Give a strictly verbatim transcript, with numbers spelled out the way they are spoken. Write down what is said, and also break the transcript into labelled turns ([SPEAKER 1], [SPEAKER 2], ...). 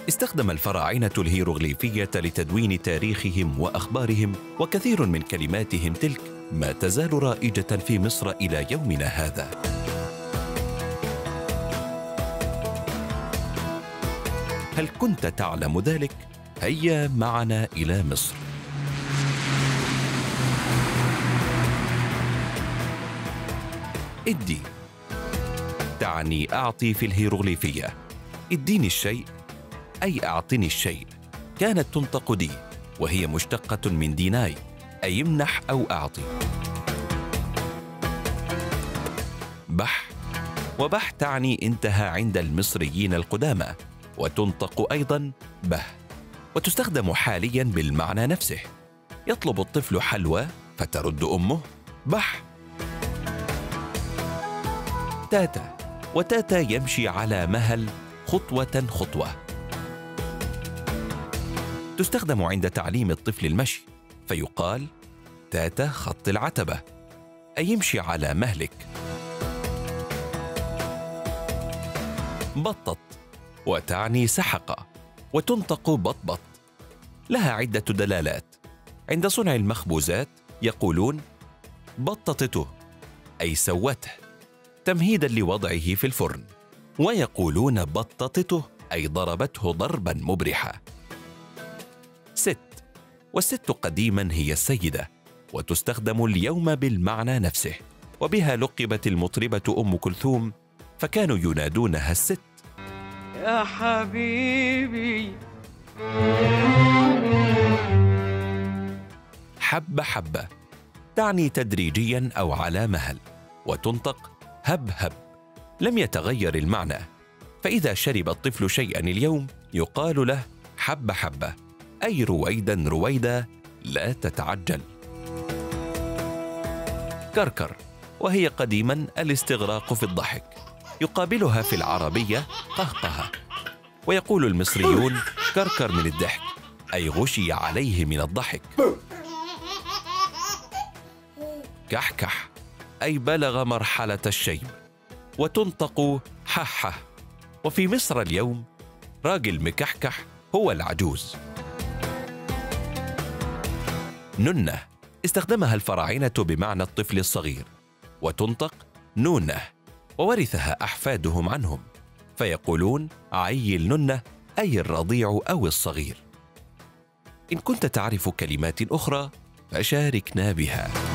[SPEAKER 1] استخدم الفراعنة الهيروغليفية لتدوين تاريخهم وأخبارهم، وكثير من كلماتهم تلك ما تزال رائجة في مصر إلى يومنا هذا. هل كنت تعلم ذلك؟ هيا معنا إلى مصر. ادي تعني أعطي في الهيروغليفية. اديني الشيء أي أعطني الشيء. كانت تنطق دي، وهي مشتقة من ديناي أي يمنح أو أعطي. بح وبح تعني انتهى عند المصريين القدامى، وتنطق أيضاً به، وتستخدم حالياً بالمعنى نفسه. يطلب الطفل حلوى فترد أمه بح. تاتا وتاتا يمشي على مهل خطوة خطوة. تستخدم عند تعليم الطفل المشي، فيقال تاتا خط العتبة أي يمشي على مهلك. بطط وتعني سحق، وتنطق بطبط. لها عدة دلالات. عند صنع المخبوزات يقولون بططته أي سوته تمهيداً لوضعه في الفرن، ويقولون بططته أي ضربته ضرباً مبرحا. ست والست قديماً هي السيدة، وتستخدم اليوم بالمعنى نفسه، وبها لقبت المطربة أم كلثوم، فكانوا ينادونها الست.
[SPEAKER 2] يا حبيبي
[SPEAKER 1] حبة حبة تعني تدريجياً أو على مهل، وتنطق هب هب. لم يتغير المعنى، فإذا شرب الطفل شيئاً اليوم يقال له حبة حبة أي رويداً رويدا لا تتعجل. كركر وهي قديماً الاستغراق في الضحك، يقابلها في العربية قهقهة، ويقول المصريون كركر من الضحك أي غشي عليه من الضحك. كحكح أي بلغ مرحلة الشيب، وتنطق ححة. وفي مصر اليوم راجل مكحكح هو العجوز. ننة استخدمها الفراعنة بمعنى الطفل الصغير، وتنطق نونة، وورثها أحفادهم عنهم، فيقولون عيل ننة أي الرضيع أو الصغير. إن كنت تعرف كلمات أخرى فشاركنا بها.